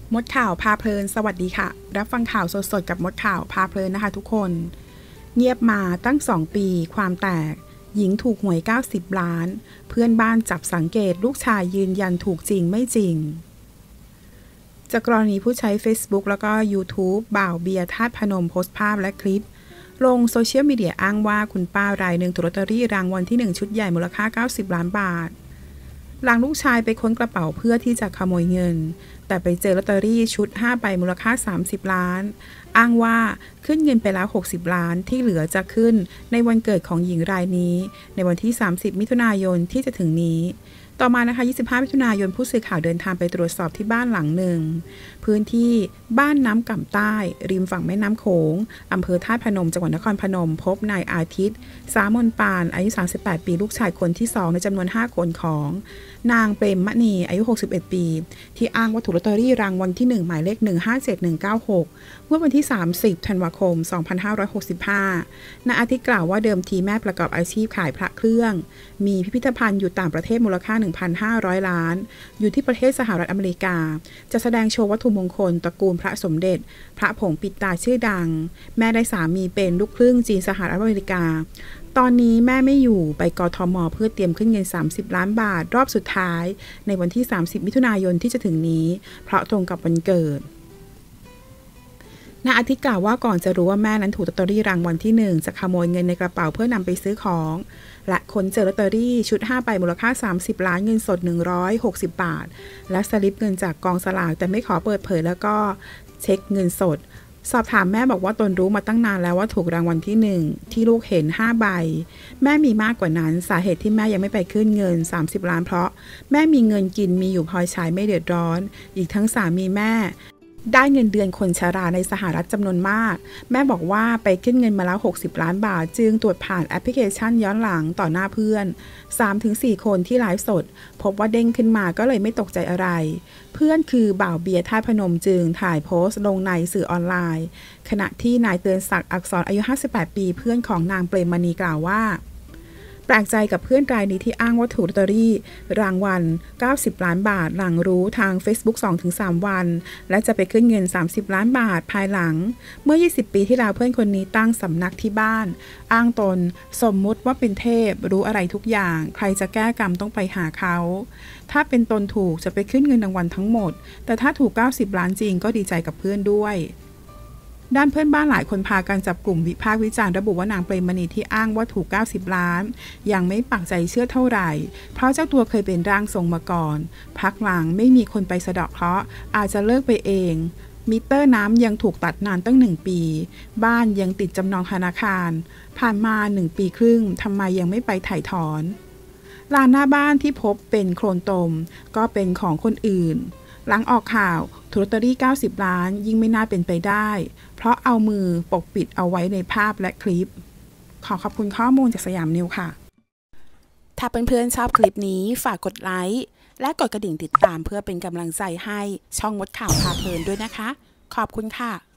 มดข่าวพาเพลินสวัสดีค่ะรับฟังข่าวสดๆกับมดข่าวพาเพลินนะคะทุกคนเงียบมาตั้ง2 ปีความแตกหญิงถูกหวย90 ล้านเพื่อนบ้านจับสังเกตลูกชายยืนยันถูกจริงไม่จริงจากกรณีผู้ใช้ Facebook แล้วก็ YouTube บ่าวเบียร์ธาตุพนมโพสต์ภาพและคลิปลงโซเชียลมีเดียอ้างว่าคุณป้ารายหนึ่งถูกลอตเตอรี่รางวัลที่1ชุดใหญ่มูลค่า90 ล้านบาทหลังลูกชายไปค้นกระเป๋าเพื่อที่จะขโมยเงินแต่ไปเจอลอตเตอรี่ชุด5 ใบมูลค่า30 ล้านอ้างว่าขึ้นเงินไปแล้ว60 ล้านที่เหลือจะขึ้นในวันเกิดของหญิงรายนี้ในวันที่30 มิถุนายนที่จะถึงนี้ต่อมานะคะ25 มิถุนายนผู้สื่อข่าวเดินทางไปตรวจสอบที่บ้านหลังหนึ่งพื้นที่บ้านน้ำก่ำใต้ริมฝั่งแม่น้ำโขงอำเภอธาตุพนมจังหวัดนครพนมพบนายอาทิตย์สามนปานอายุ38 ปีลูกชายคนที่2ในจำนวน5 คนของนางเปรมมณีอายุ61 ปีที่อ้างว่าถูกลอตเตอรี่รางวัลที่1หมายเลข157196เมื่อวันที่30 ธันวาคม 2565นายอาทิตย์กล่าวว่าเดิมทีแม่ประกอบอาชีพขายพระเครื่องมีพิพิธภัณฑ์อยู่ต่างประเทศมูลค่า 1,500 ล้านอยู่ที่ประเทศสหรัฐอเมริกาจะแสดงโชว์วัตถุมงคลตระกูลพระสมเด็จพระผงปิดตาชื่อดังแม่ได้สามีเป็นลูกครึ่งจีนสหรัฐอเมริกาตอนนี้แม่ไม่อยู่ไปกทม.เพื่อเตรียมขึ้นเงิน30 ล้านบาทรอบสุดท้ายในวันที่30 มิถุนายนที่จะถึงนี้เพราะตรงกับวันเกิดนายอาทิตย์กล่าวว่าก่อนจะรู้ว่าแม่นั้นถูกลอตเตอรี่รางวัลที่1จะขโมยเงินในกระเป๋าเพื่อนำไปซื้อของและค้นเจอลอตเตอรี่ชุด5 ใบมูลค่า30 ล้านเงินสด160 บาทและสลิปเงินจากกองสลากแต่ไม่ขอเปิดเผยแล้วก็เช็คเงินสดสอบถามแม่บอกว่าตนรู้มาตั้งนานแล้วว่าถูกรางวัลที่1ที่ลูกเห็น5 ใบแม่มีมากกว่านั้นสาเหตุที่แม่ยังไม่ไปขึ้นเงิน30 ล้านเพราะแม่มีเงินกินมีอยู่พอใช้ไม่เดือดร้อนอีกทั้งสามีแม่ได้เงินเดือนคนชราในสหรัฐจำนวนมากแม่บอกว่าไปขึ้นเงินมาแล้ว60 ล้านบาทจึงตรวจผ่านแอปพลิเคชันย้อนหลังต่อหน้าเพื่อน 3-4 คนที่ไลฟ์สดพบว่าเด้งขึ้นมาก็เลยไม่ตกใจอะไรเพื่อนคือบ่าวเบียร์ธาตุพนมจึงถ่ายโพสต์ลงในสื่อออนไลน์ขณะที่นายเตือนศักดิ์อักษรอายุ58 ปีเพื่อนของนางเปรมมณีกล่าวว่าแปลกใจกับเพื่อนรายนี้ที่อ้างว่าถูกลอตเตอรี่รางวัล90 ล้านบาทหลังรู้ทาง Facebook 2-3 วันและจะไปขึ้นเงิน30 ล้านบาทภายหลังเมื่อ20 ปีที่แล้วเพื่อนคนนี้ตั้งสำนักที่บ้านอ้างตนสมมุติว่าเป็นเทพรู้อะไรทุกอย่างใครจะแก้กรรมต้องไปหาเขาถ้าเป็นตนถูกจะไปขึ้นเงินรางวัลทั้งหมดแต่ถ้าถูก90 ล้านจริงก็ดีใจกับเพื่อนด้วยด้านเพื่อนบ้านหลายคนพากันจับกลุ่มวิพากษ์วิจารณ์ระบุว่านางเปรมมณีที่อ้างว่าถูก90 ล้านยังไม่ปักใจเชื่อเท่าไหร่เพราะเจ้าตัวเคยเป็นร่างทรงมาก่อนพักหลังไม่มีคนไปสะเดาะเคราะห์อาจจะเลิกไปเองมิเตอร์น้ำยังถูกตัดนานตั้ง1 ปีบ้านยังติดจำนองธนาคารผ่านมา1 ปีครึ่งทำไมยังไม่ไปไถ่ถอนลานหน้าบ้านที่พบเป็นโคลนตมก็เป็นของคนอื่นหลังออกข่าวถูกลอตเตอรี่90 ล้านยิ่งไม่น่าเป็นไปได้เพราะเอามือปกปิดเอาไว้ในภาพและคลิปขอบคุณข้อมูลจากสยามนิวค่ะถ้าเพื่อนๆชอบคลิปนี้ฝากกดไลค์และกดกระดิ่งติดตามเพื่อเป็นกำลังใจให้ช่องมดข่าวพาเพลินด้วยนะคะขอบคุณค่ะ